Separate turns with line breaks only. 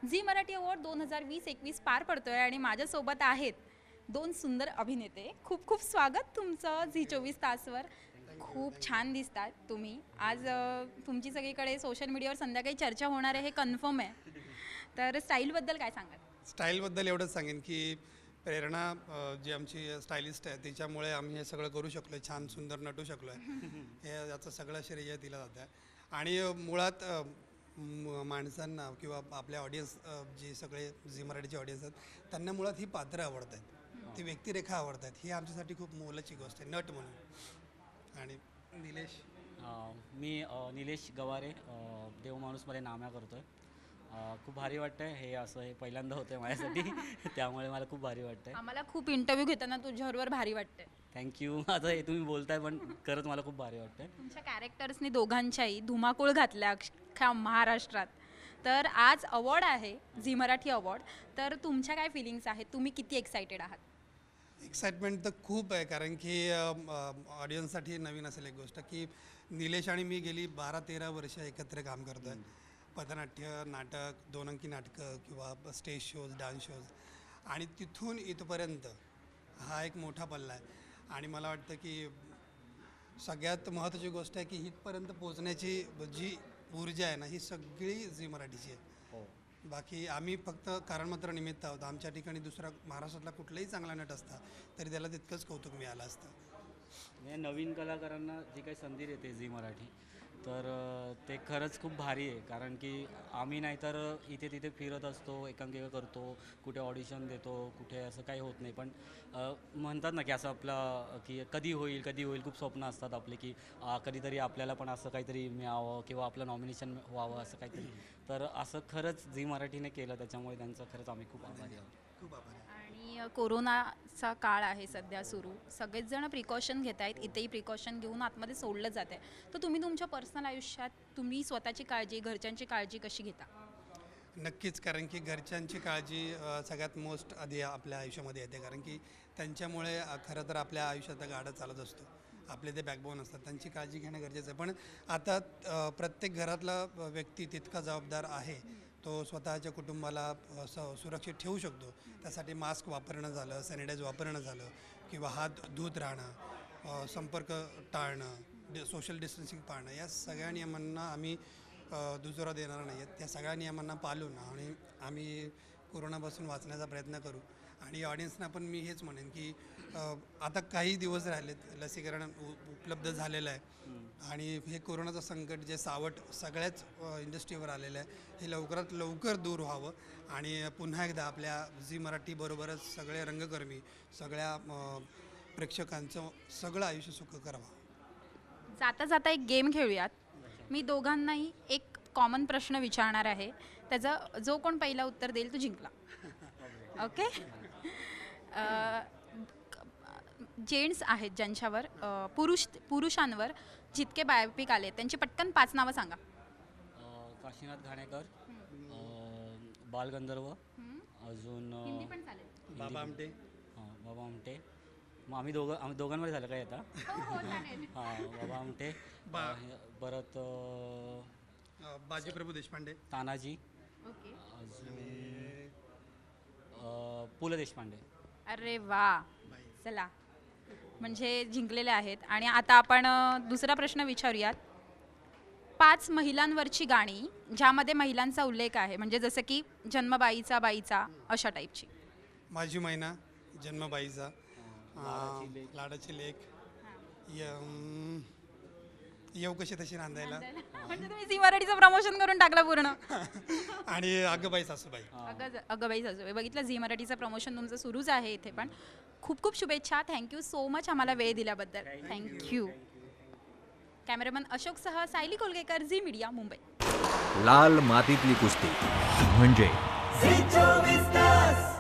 Zee Marathi award 2020-21 पार पडतोय आणि माझ्यासोबत आहेत दोन सुंदर अभिनेते. खूप खूप स्वागत तुमचं झी 24 तासवर. खूप छान दिसतात तुम्ही आज. तुमची सगळीकडे सोशल मीडियावर संध्याकाळी चर्चा होणार आहे हे कन्फर्म आहे. तर स्टाईलबद्दल काय सांगाल?
स्टाईलबद्दल एवढंच सांगेन की प्रेरणा जी आमची स्टायलिस्ट आहे तिच्यामुळे आम्ही हे सगळं करू शकलो आहे, छान सुंदर नटू शकलो आहे. हे याचं सगळं श्रेय दिलं जातं आहे. आणि मुळात माणसांना किंवा आपल्या ऑडियन्स जे सगळे झी मराठीचे ऑडियन्स आहेत त्यांना मुळात ही पात्रं आवडत आहेत, ती व्यक्तिरेखा आवडत आहेत. ही आमच्यासाठी खूप मोलाची गोष्ट आहे नट म्हणून. आणि निलेश,
मी निलेश गवारे देवमाणूसमध्ये नाम्या करतो आहे. खूप भारी वाटतं आहे हे, असं हे पहिल्यांदा होतं आहे माझ्यासाठी त्यामुळे मला खूप भारी वाटतं आहे.
आम्हाला खूप इंटरव्ह्यू घेताना तुझ्याबरोबर भारी वाटतंय.
थँक्यू. आता हे तुम्ही बोलताय पण खरंच मला खूप भारी वाटतं आहे.
तुमच्या कॅरेक्टर्सनी दोघांच्याही धुमाकूळ घातल्या अख्ख्या महाराष्ट्रात. तर आज अवॉर्ड आहे झी मराठी अवॉर्ड. तर तुमच्या काय फिलिंग्स आहेत? तुम्ही किती एक्सायटेड आहात?
एक्साइटमेंट तर खूप आहे, कारण की ऑडियन्ससाठी नवीन असेल एक गोष्ट की निलेश आणि मी गेली 12-13 वर्ष एकत्र काम करतो आहे. पथनाट्य, नाटक, 2 अंकी नाटकं किंवा स्टेज शोज, डान्स शोज, आणि तिथून इथपर्यंत हा एक मोठा पल्ला आहे. आणि मला वाटतं की सगळ्यात महत्त्वाची गोष्ट आहे की इथपर्यंत पोहोचण्याची जी ऊर्जा आहे ना, ही सगळी झी मराठीची आहे.
हो,
बाकी आम्ही फक्त कारण मात्र निमित्त आहोत. आमच्या ठिकाणी दुसरा महाराष्ट्रातला कुठलाही चांगला नट असता तरी त्याला तितकंच कौतुक मिळालं असतं.
म्हणजे नवीन कलाकारांना जी काही संधी देते झी मराठी, तर ते खरंच खूप भारी आहे. कारण की आम्ही नाहीतर इथे तिथे फिरत असतो, एकांकिका करतो, कुठे ऑडिशन देतो, कुठे असं काही होत नाही. पण म्हणतात ना की असं आपलं की कधी होईल कधी होईल, खूप स्वप्न असतात आपले की कधीतरी आपल्याला पण असं काहीतरी मिळावं किंवा आपलं नॉमिनेशन व्हावं असं काहीतरी. तर असं खरंच झी मराठीने केलं, त्याच्यामुळे त्यांचं खरंच आम्ही खूप आभारी आहोत.
खूप आभार आहे.
आणि कोरोनाचा काळ आहे सध्या सुरू. सगळेच जण प्रिकॉशन घेत आहेत, इथेही प्रिकॉशन घेऊन आतमध्ये सोडलं जात आहे. तर तुम्ही तुमच्या पर्सनल आयुष्यात तुम्ही स्वतःची काळजी, घरच्यांची काळजी कशी घेता?
नक्कीच, कारण की घरच्यांची काळजी सगळ्यात मोस्ट आधी आपल्या आयुष्यामध्ये येते, कारण की त्यांच्यामुळे खरं तर आपल्या आयुष्यात गाडा चालत असतो. आपले ते बॅकबोन असतात, त्यांची काळजी घेणं गरजेचं आहे. पण आता प्रत्येक घरातला व्यक्ती तितका जबाबदार आहे. तो स्वतःच्या कुटुंबाला सुरक्षित ठेवू शकतो. त्यासाठी मास्क वापरणं झालं, सॅनिटाईज वापरणं झालं, किंवा हात धुत राहणं, संपर्क टाळणं, सोशल डिस्टन्सिंग पाळणं, या सगळ्या नियमांना आम्ही दुजोरा देणार नाही आहेत. त्या सगळ्या नियमांना पाळून आणि आम्ही कोरोनापासून वाचण्याचा प्रयत्न करू. आणि ऑडियन्सना पण मी हेच म्हणेन की आता काही दिवस राहिलेत, लसीकरण उपलब्ध झालेलं आहे. आणि हे कोरोनाचं संकट जे सावट सगळ्याच इंडस्ट्रीवर आलेलं आहे, हे लवकरात लवकर दूर व्हावं. आणि पुन्हा एकदा आपल्या झी मराठीबरोबरच सगळे रंगकर्मी, सगळ्या प्रेक्षकांचं सगळं आयुष्य सुख करावं.
जाता जाता एक गेम खेळूयात. मी दोघांनाही एक कॉमन प्रश्न विचारणार आहे. त्याचं जो कोण पहिला उत्तर देईल तो जिंकला. ओके. जेंट्स आहेत ज्यांच्यावर पुरुषांवर जितके बायोपिक आले त्यांची पटकन 5 नावं सांगा.
काशीनाथ घाणेकर, बालगंधर्व, अजून
हिंदी पण चालेल.
बाबा आमटे.
हां, बाबा आमटे. मग आम्ही दोघांमध्ये झालं काय आता? हां, बाबा आमटे. परत
बाजीप्रभू देशपांडे,
तानाजी,
ओके.
अजून पु ल देशपांडे.
अरे वा, चला म्हणजे जिंकलेले आहेत. आणि आता आपण दुसरा प्रश्न विचारूयात. 5 महिलांवरची गाणी ज्यामध्ये महिलांचा उल्लेख आहे, म्हणजे जसं की जन्मबाईचा, बाईचा, अशा टाईपची.
माझी मैना, जन्मबाईचा, लाडाची लेक, येऊ कशी तशी नांदायला,
म्हणजे तुम्ही झी मराठीचं प्रमोशन करून टाकलं पूर्ण.
आणि अगबाई सासूबाई.
अगबाई सासूबाई. बघितलं, झी मराठीचं प्रमोशन तुमचं सुरूच आहे इथे पण. खूप खूप शुभेच्छा. थँक्यू सो मच आम्हाला वेळ दिल्याबद्दल. थँक्यू. कॅमेरामन अशोकसह सायली कोलगेकर, झी मीडिया, मुंबई.
लाल मातीतली कुस्ती म्हणजे